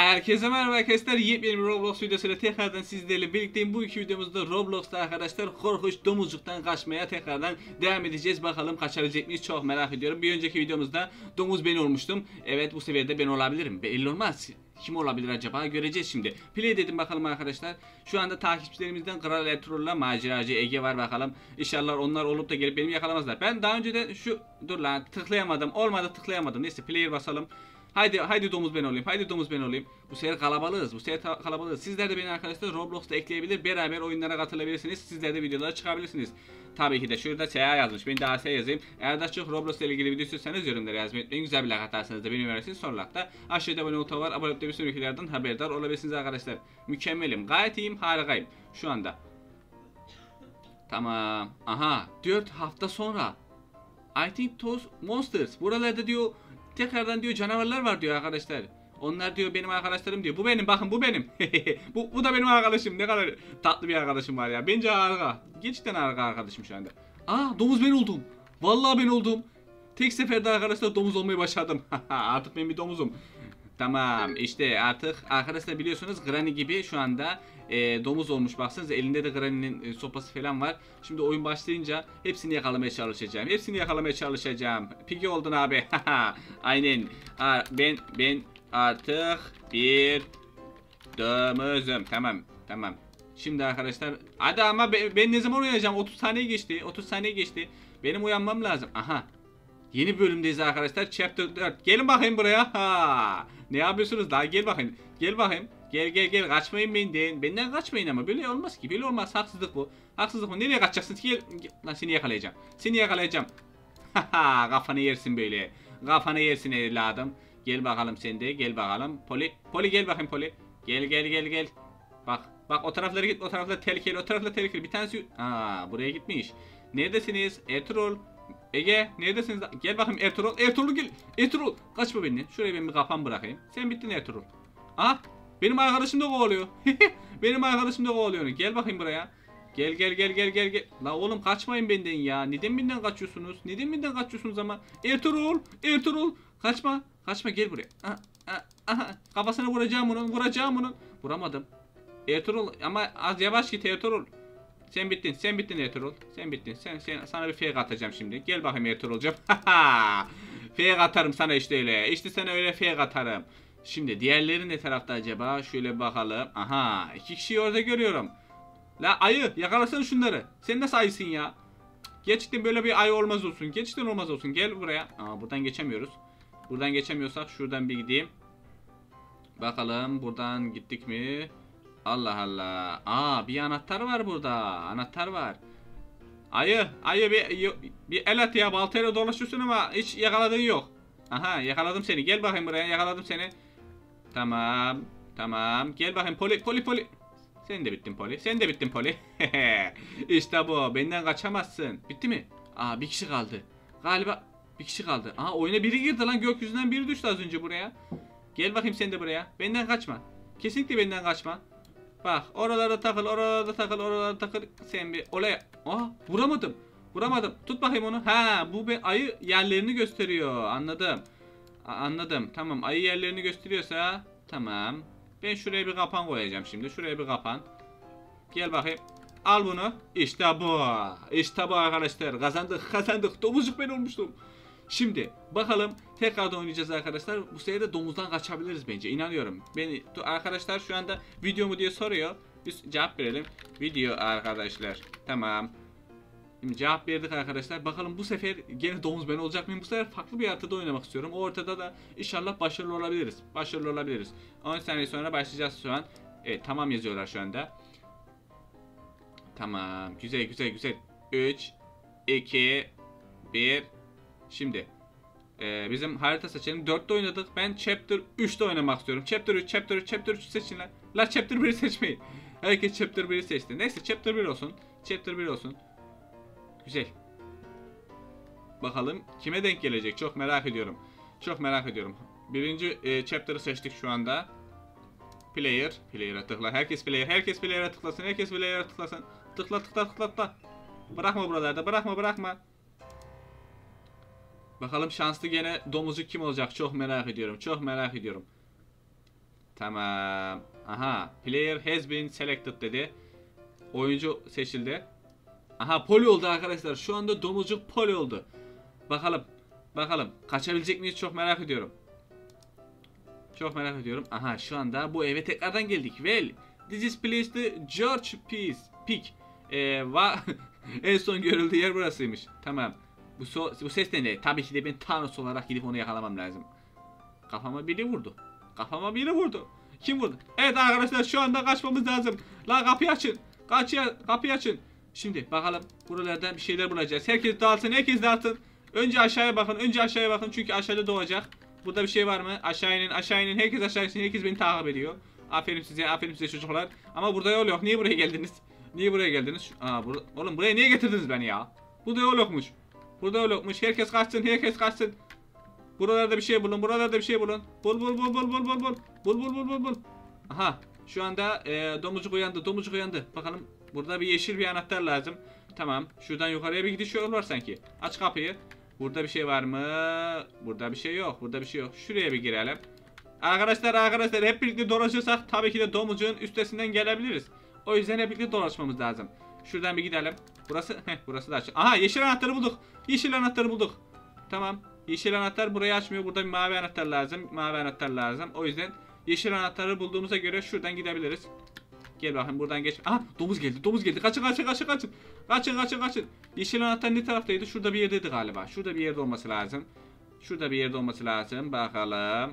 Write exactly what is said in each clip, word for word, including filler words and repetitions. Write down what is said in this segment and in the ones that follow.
Herkese merhaba arkadaşlar, yepyeni bir Roblox videosuyla tekrardan sizlerle birlikteyim. Bu iki videomuzda Roblox'ta arkadaşlar korkunç domuzcuktan kaçmaya tekrardan devam edeceğiz. Bakalım kaçabilecek miyiz, çok merak ediyorum. Bir önceki videomuzda domuz ben olmuştum. Evet, bu sefer de ben olabilirim, belli olmaz. Kim olabilir acaba, göreceğiz şimdi. Play dedim bakalım arkadaşlar. Şu anda takipçilerimizden Kral Ertuğrul'la Maceracı Ege var bakalım. İnşallah onlar olup da gelip benim yakalamazlar. Ben daha önce de şu dur lan tıklayamadım, olmadı tıklayamadım. Neyse player basalım. Haydi haydi domuz ben olayım. Haydi domuz ben olayım. Bu sefer kalabalığız. Bu sefer kalabalığız. Sizler de beni arkadaşlar Roblox'ta ekleyebilir. Beraber oyunlara katılabilirsiniz. Sizler de videolara çıkabilirsiniz. Tabii ki de şurada S A yazmış. Ben de A S yazayım. Eğer daha çok Roblox ile ilgili video istiyorsanız yorumlara yazmayı unutmayın. Güzel bir like atarsanız da beni verirsiniz. Sonraki aşağıda abone buton var. Abone olup da bir sonraki videolardan haberdar olabilirsiniz arkadaşlar. Mükemmelim. Gayet iyiyim. Harikayım. Şu anda. Tamam. Aha. dört hafta sonra. I think those monsters. Buralarda diyor tekrardan diyor canavarlar var diyor arkadaşlar. Onlar diyor benim arkadaşlarım diyor. Bu benim, bakın bu benim. bu, bu da benim arkadaşım. Ne kadar tatlı bir arkadaşım var ya. Bence harika. Gerçekten harika arkadaşım şu anda. Aa, domuz ben oldum. Vallahi ben oldum. Tek seferde arkadaşlar domuz olmayı başardım. Artık ben bir domuzum. Tamam, işte artık arkadaşlar biliyorsunuz Granny gibi şu anda e, domuz olmuş, baksanıza elinde de Granny'nin e, sopası falan var. Şimdi oyun başlayınca hepsini yakalamaya çalışacağım. Hepsini yakalamaya çalışacağım. Piggy oldun abi. Aynen. Ha, ben ben artık bir domuzum. Tamam tamam. Şimdi arkadaşlar hadi ama ben, ben ne zaman uyanacağım? otuz saniye geçti. otuz saniye geçti. Benim uyanmam lazım. Aha. Yeni bölümdeyiz arkadaşlar. Chapter dört. Gelin bakayım buraya. Ha. Ne yapıyorsunuz daha? Gel bakayım. Gel bakayım. Gel gel gel. Kaçmayın benden. Benden kaçmayın ama. Böyle olmaz ki. Böyle olmaz. Haksızlık bu. Haksızlık bu. Nereye kaçacaksın? Gel. Lan seni yakalayacağım. Seni yakalayacağım. Haha. Kafanı yersin böyle. Kafanı yersin evladım. Gel bakalım sen de. Gel bakalım. Poli. Poli gel bakayım Poli. Gel gel gel gel. Bak. Bak o taraflara git. O taraflar tehlikeli. O taraflar tehlikeli. Bir tanesi. Aa, buraya gitmiş. Neredesiniz? Ertuğrul. Ege neredesiniz? Gel bakayım Ertuğrul. Ertuğrul gel. Ertuğrul kaçma beni. Şuraya ben bir kafam bırakayım. Sen bittin Ertuğrul. Aha benim arkadaşım da kovalıyor. Benim arkadaşım da kovalıyor. Gel bakayım buraya. Gel gel gel gel gel gel. La oğlum kaçmayın benden ya. Neden benden kaçıyorsunuz? Neden benden kaçıyorsunuz ama? Ertuğrul. Ertuğrul. Kaçma. Kaçma gel buraya. Aha, aha, aha. Kafasına vuracağım onun. Vuracağım onun. Vuramadım. Ertuğrul ama az yavaş git Ertuğrul. Sen bittin, sen bittin Ertuğrul. Sen bittin. Sen, sen sana bir fake atacağım şimdi. Gel bakayım Ertuğrul'cum. Fake atarım sana işte öyle. İşte sana öyle fake atarım. Şimdi diğerleri ne tarafta acaba? Şöyle bakalım. Aha, iki kişiyi orada görüyorum. La ayı, yakalasana şunları. Sen nasıl ayısın ya? Gerçekten böyle bir ayı olmaz olsun. Gerçekten olmaz olsun. Gel buraya. Aa, buradan geçemiyoruz. Buradan geçemiyorsak şuradan bir gideyim. Bakalım buradan gittik mi? Allah Allah. Aa, bir anahtar var burada. Anahtar var. Ayı, ayı bir, bir el at ya. Baltayla dolaşıyorsun ama hiç yakaladığın yok. Aha, yakaladım seni. Gel bakayım buraya. Yakaladım seni. Tamam. Tamam. Gel bakayım Poli, Poli, Poli. Sen de bittin Poli. Sen de bittin Poli. İşte bu. Benden kaçamazsın. Bitti mi? Aa, bir kişi kaldı. Galiba bir kişi kaldı. Aa, oyuna biri girdi lan. Gökyüzünden biri düştü az önce buraya. Gel bakayım sen de buraya. Benden kaçma. Kesinlikle benden kaçma. Bak oralarda takıl, oralarda takıl, oralarda takıl. Sen bir olaya. Aa, vuramadım. Vuramadım. Tut bakayım onu. Ha, bu bir ayı yerlerini gösteriyor. Anladım. A anladım. Tamam, ayı yerlerini gösteriyorsa tamam. Ben şuraya bir kapan koyacağım şimdi. Şuraya bir kapan. Gel bakayım. Al bunu. İşte bu. İşte bu arkadaşlar. Kazandık, kazandık. Domuzcuk ben olmuştum. Şimdi bakalım tekrardan oynayacağız arkadaşlar. Bu sefer de domuzdan kaçabiliriz bence. İnanıyorum. Beni arkadaşlar şu anda video mu diye soruyor. Biz cevap verelim. Video arkadaşlar. Tamam. Şimdi cevap verdik arkadaşlar. Bakalım bu sefer gene domuz ben olacak mıyım? Bu sefer farklı bir haritada oynamak istiyorum. O ortada da inşallah başarılı olabiliriz. Başarılı olabiliriz. on saniye sonra başlayacağız şu an. Evet, tamam yazıyorlar şu anda. Tamam. Güzel güzel güzel. üç iki bir. Şimdi e, bizim harita seçelim. dörtte oynadık. Ben Chapter üçte oynamak istiyorum. Chapter üç, Chapter üç, Chapter üç seçin lan. La Chapter biri seçmeyin. Herkes Chapter biri seçti. Neyse Chapter bir olsun. Chapter bir olsun. Güzel. Bakalım kime denk gelecek. Çok merak ediyorum. Çok merak ediyorum. Birinci e, Chapter'ı seçtik şu anda. Player. Player'a tıkla. Herkes player. Herkes player'a tıklasın. Herkes player'a tıklasın. Tıkla tıkla tıkla tıkla. Bırakma buralarda. Bırakma bırakma. Bakalım şanslı gene domuzcuk kim olacak? Çok merak ediyorum. Çok merak ediyorum. Tamam. Aha. Player has been selected dedi. Oyuncu seçildi. Aha poli oldu arkadaşlar. Şu anda domuzcuk poli oldu. Bakalım. Bakalım. Kaçabilecek miyiz? Çok merak ediyorum. Çok merak ediyorum. Aha şu anda bu eve tekrardan geldik. Well, this is place the George Peace Peak. Ee, va en son görüldüğü yer burasıymış. Tamam. Bu, so bu ses ne? Tabii ki de ben Thanos olarak gidip onu yakalamam lazım. Kafama biri vurdu. Kafama biri vurdu. Kim vurdu? Evet arkadaşlar şu anda kaçmamız lazım. La kapıyı açın. Kaçıya, kapıyı açın. Şimdi bakalım buralardan bir şeyler bulacağız. Herkes dağılsın, herkes dağılsın. Önce aşağıya bakın, önce aşağıya bakın çünkü aşağıda doğacak. Burada bir şey var mı? Aşağı inin, aşağı inin. Herkes aşağı insin. Herkes beni takip ediyor. Aferin size, aferin size çocuklar. Ama burada yol yok. Niye buraya geldiniz? Niye buraya geldiniz? Aa, burada... Oğlum buraya niye getirdiniz beni ya? Burada yol yokmuş. Burada yol yokmuş. Herkes kaçsın, herkes kaçsın. Buralarda bir şey bulun, buralarda bir şey bulun. Bul bul bul bul bul bul bul. Bul bul bul bul bul. Aha, şu anda e, domuzcuk uyandı, domuzcuk uyandı. Bakalım burada bir yeşil bir anahtar lazım. Tamam, şuradan yukarıya bir gidiş yolu var sanki. Aç kapıyı. Burada bir şey var mı? Burada bir şey yok. Burada bir şey yok. Şuraya bir girelim. Arkadaşlar arkadaşlar hep birlikte dolaşırsak tabii ki de domuzcuğun üstesinden gelebiliriz. O yüzden hep birlikte dolaşmamız lazım. Şuradan bir gidelim. Burası heh, burası da açık. Aha yeşil anahtarı bulduk. Yeşil anahtarı bulduk. Tamam. Yeşil anahtar burayı açmıyor. Burada bir mavi anahtar lazım. Mavi anahtar lazım. O yüzden yeşil anahtarı bulduğumuza göre şuradan gidebiliriz. Gel bakayım buradan geç. Aha domuz geldi. Domuz geldi. Kaçın kaçın kaçın kaçın. Kaçın kaçın kaçın. Yeşil anahtar ne taraftaydı? Şurada bir yerdeydi galiba. Şurada bir yerde olması lazım. Şurada bir yerde olması lazım. Bakalım.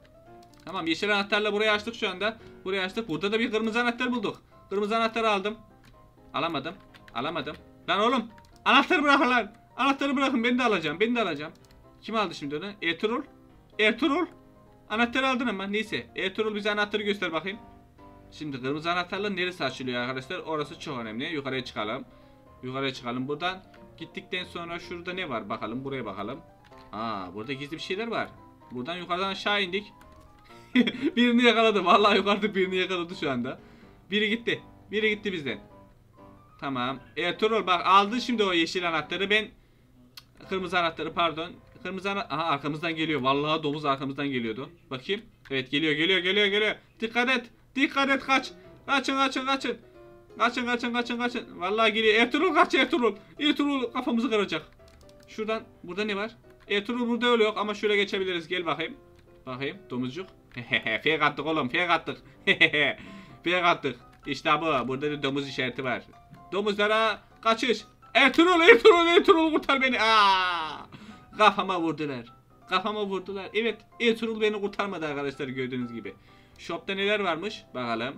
Tamam yeşil anahtarla burayı açtık şu anda. Burayı açtık. Burada da bir kırmızı anahtar bulduk. Kırmızı anahtarı aldım. Alamadım. Alamadım. Lan oğlum. Anahtarı bırakın lan. Anahtarı bırakın. Ben de alacağım. Ben de alacağım. Kim aldı şimdi onu? Ertuğrul. Ertuğrul. Anahtarı aldın ama. Neyse. Ertuğrul bize anahtarı göster bakayım. Şimdi kırmızı anahtarla neresi açılıyor arkadaşlar? Orası çok önemli. Yukarıya çıkalım. Yukarıya çıkalım. Buradan gittikten sonra şurada ne var? Bakalım. Buraya bakalım. Aa, burada gizli bir şeyler var. Buradan yukarıdan aşağı indik. Birini yakaladı. Vallahi yukarıda birini yakaladı şu anda. Biri gitti. Biri gitti bizden. Tamam. Ertuğrul bak aldı şimdi o yeşil anahtarı. Ben kırmızı anahtarı pardon. Kırmızı anahtarı. Aha arkamızdan geliyor. Vallahi domuz arkamızdan geliyordu. Bakayım. Evet geliyor geliyor geliyor geliyor. Dikkat et. Dikkat et kaç. Kaçın kaçın kaçın. Kaçın kaçın kaçın kaçın. Vallahi geliyor. Ertuğrul kaç Ertuğrul. Ertuğrul kafamızı kıracak. Şuradan burada ne var? Ertuğrul burada öyle yok ama şöyle geçebiliriz. Gel bakayım. Bakayım domuzcuk. Fake attık oğlum fake attık. Fake attık. İşte bu. Burada da domuz işareti var. Domuzlara kaçış. Ertuğrul Ertuğrul Ertuğrul kurtar beni. Aa! Kafama vurdular. Kafama vurdular. Evet Ertuğrul beni kurtarmadı arkadaşlar gördüğünüz gibi. Shop'ta neler varmış bakalım.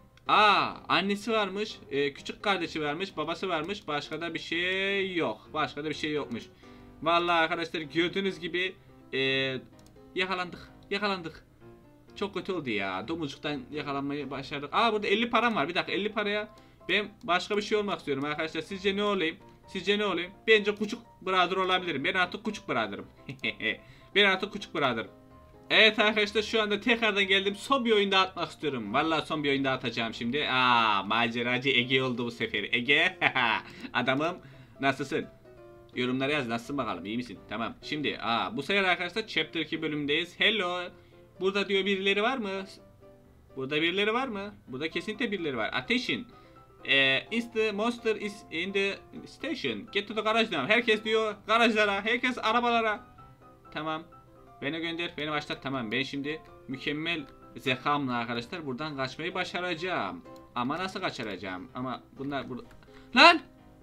Aa annesi varmış. E, küçük kardeşi varmış. Babası varmış. Başka da bir şey yok. Başka da bir şey yokmuş. Vallahi arkadaşlar gördüğünüz gibi e, yakalandık. Yakalandık. Çok kötü oldu ya. Domuzcuktan yakalanmayı başardık. Aa burada elli param var. Bir dakika elli paraya ben başka bir şey olmak istiyorum arkadaşlar. Sizce ne olayım? Sizce ne olayım? Bence küçük brother olabilirim. Ben artık küçük brother'ım. Ben artık küçük brother'ım. Evet arkadaşlar şu anda tekrardan geldim. Son bir oyun daha atmak istiyorum. Vallahi son bir oyun daha atacağım şimdi. Aa maceracı Ege oldu bu sefer. Ege. Adamım nasılsın? Yorumlara yaz nasılsın bakalım iyi misin? Tamam. Şimdi aa bu sefer arkadaşlar chapter iki bölümündeyiz. Hello. Burada diyor birileri var mı? Burada birileri var mı? Burada kesinlikle birileri var. Attention. Ee, is the monster is in the station. Get to the garage now. Herkes diyor garajlara. Herkes arabalara. Tamam. Beni gönder. Beni başlat. Tamam. Ben şimdi mükemmel zekamla arkadaşlar buradan kaçmayı başaracağım. Ama nasıl kaçıracağım? Ama bunlar burada. Lan!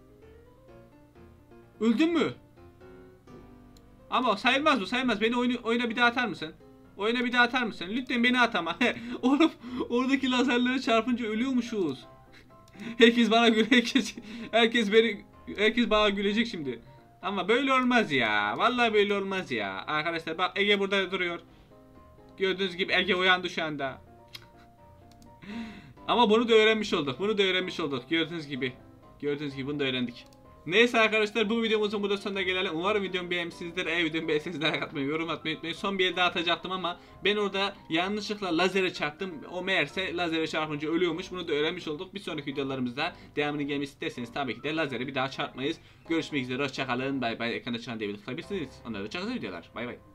Öldün mü? Ama sayılmaz bu sayılmaz. Beni oyunu, oyuna bir daha atar mısın? Oyuna bir daha atar mısın? Lütfen beni at ama. Oğlum oradaki lazerlere çarpınca ölüyormuşuz. Herkes bana güle herkes herkes beni herkes bana gülecek şimdi. Ama böyle olmaz ya. Vallahi böyle olmaz ya. Arkadaşlar bak Ege burada duruyor. Gördüğünüz gibi Ege uyandı şu anda. Ama bunu da öğrenmiş olduk. Bunu da öğrenmiş olduk. Gördüğünüz gibi. Gördüğünüz gibi bunu da öğrendik. Neyse arkadaşlar bu videomuzun burada sonuna gelelim. Umarım videomu beğenmişsinizdir. Eğer videomu beğendiyseniz like atmayı, yorum atmayı unutmayın. Son bir el daha atacaktım ama ben orada yanlışlıkla lazere çarptım. O meğerse lazere çarpınca ölüyormuş. Bunu da öğrenmiş olduk. Bir sonraki videolarımızda devamını gelmesi isterseniz tabii ki de lazere bir daha çarpmayız. Görüşmek üzere. Hoşçakalın. Bay bay. Ekranda çıkan diye tıklayabilirsiniz. Onlara da çok güzel videolar. Bay bay.